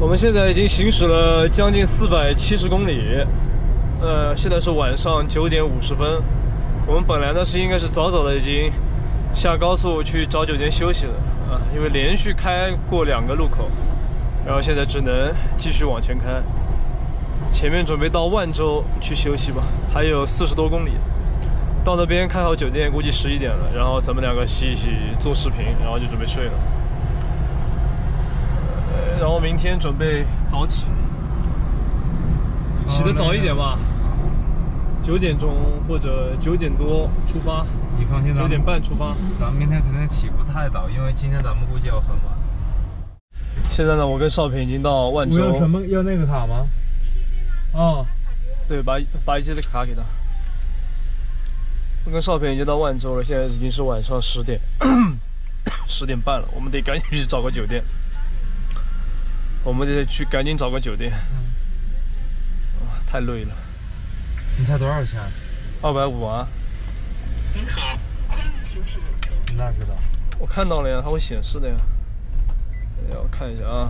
我们现在已经行驶了将近470公里，现在是晚上9点50分。我们本来呢应该是早早的已经下高速去找酒店休息了啊，因为连续开过2个路口，然后现在只能继续往前开。前面准备到万州去休息吧，还有40多公里。到那边开好酒店，估计11点了，然后咱们2个洗一洗，做视频，然后就准备睡了。然后明天准备早起，起得早一点吧，9点钟或者9点多出发。 你放心，9 点半出发。 咱们明天肯定起不太早，因为今天咱们估计要很晚。 现在呢，我跟少平已经到万州。 要什么？要那个卡吗？ 哦，对，把一机的卡给他。我跟少平已经到万州了，现在已经是晚上10点，10点半了，我们得赶紧去找个酒店。我们得去赶紧找个酒店。太累了。 你猜多少钱 ？250啊。 您好，欢迎行驶。 你哪知道？ 我看到了呀，它会显示的呀。我看一下啊。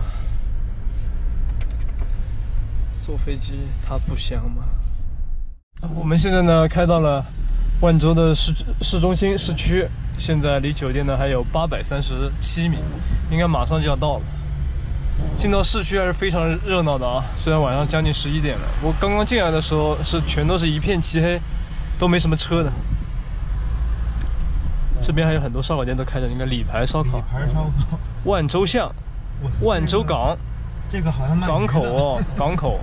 坐飞机它不香吗？我们现在呢开到了万州的市中心市区，现在离酒店呢还有837米，应该马上就要到了。进到市区还是非常热闹的啊，虽然晚上将近11点了，我刚刚进来的时候全都是一片漆黑，都没什么车的。这边还有很多烧烤店都开着，应该李牌烧烤。 李牌烧烤。 万州巷，万州港。 这个好像卖港口哦，港口。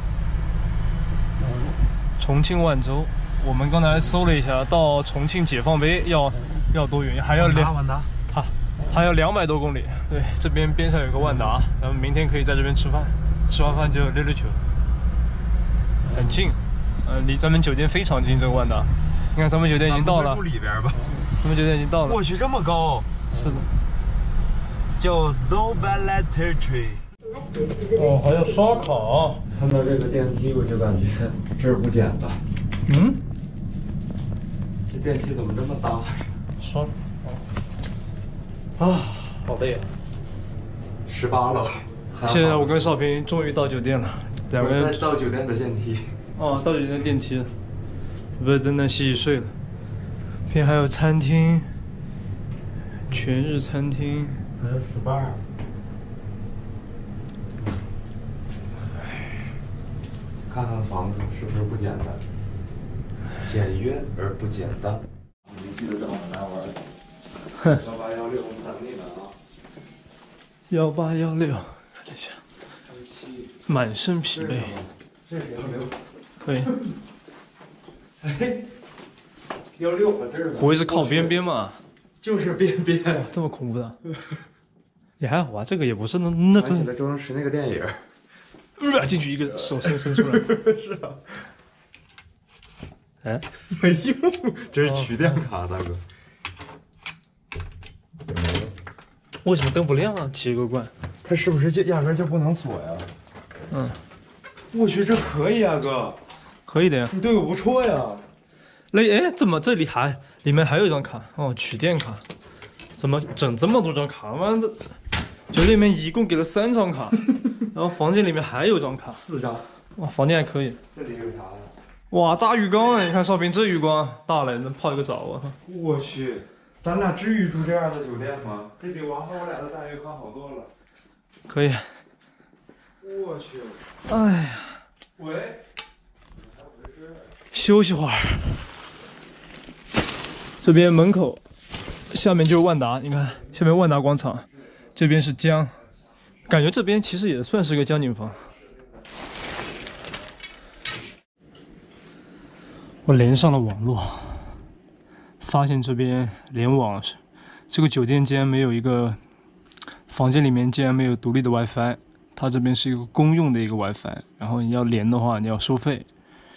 重庆万州，我们刚才搜了一下，到重庆解放碑要多远？还要万达。 还要200多公里。对，这边边上有个万达，咱们明天可以在这边吃饭，吃完饭就溜溜球，很近，离咱们酒店非常近。这个万达，你看咱们酒店已经到了。 住里边吧。 咱们酒店已经到了。 我去，这么高。 是的。 叫 Dobalete Tree。 哦，还有烧烤。 看到这个电梯，我就感觉这儿不简单。 嗯？ 这电梯怎么这么大？ 双。 啊， 好累啊 ！18楼。 现在我跟少平终于到酒店了，2个人到酒店的电梯。 哦，到酒店的电梯了，不是在那洗睡了。这边还有餐厅，全日餐厅， 还有 SPA。看看房子是不是不简单？简约而不简单。你记得找我们来玩。 哼。 1816，我们等你们啊。 1816，看一下。满身疲惫。 这是16。 可以。 哎，16搁这儿。 不会是靠边边嘛？ 就是边边。 这么恐怖的？也还好吧，这个也不是那想起了周星驰那个电影。 进去一个手伸出来。 是啊。 哎， 没用，这是取电卡，大哥。 为什么灯不亮啊？奇个怪。 它是不是就压根就不能锁呀？ 嗯。 我去，这可以啊，哥。 可以的呀。 你对我不错呀。 哎，怎么这里面还有一张卡？哦，取电卡。怎么整这么多张卡？妈的，酒店里面一共给了3张卡，然后房间里面还有张卡 ，4张。 哇，房间还可以。 这里有啥呀？ 哇，大浴缸啊！你看少平这浴缸大了，能泡一个澡啊！ 我去，咱俩至于住这样的酒店吗？这比王和我俩的大浴缸好多了。 可以。 我去。 哎呀。 喂。 休息会儿。这边门口，下面就是万达，你看下面万达广场，这边是江，感觉这边其实也算是个江景房。我连上了网络，发现这边联网，这个酒店竟然没有一个房间里面竟然没有独立的 WiFi， 它这边是一个公用的一个 WiFi， 然后你要连的话你要收费。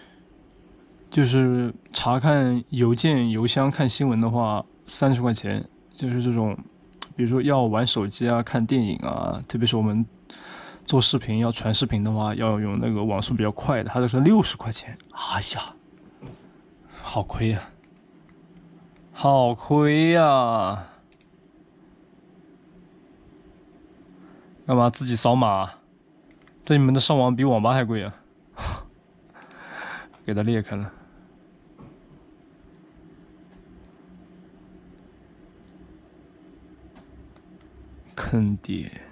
就是查看邮件、邮箱、看新闻的话，30块钱。就是这种，比如说要玩手机啊、看电影啊，特别是我们做视频要传视频的话，要用那个网速比较快的，它这是60块钱。哎呀，好亏呀，好亏呀！干嘛自己扫码？ 这你们的上网比网吧还贵啊！给它裂开了。坑爹！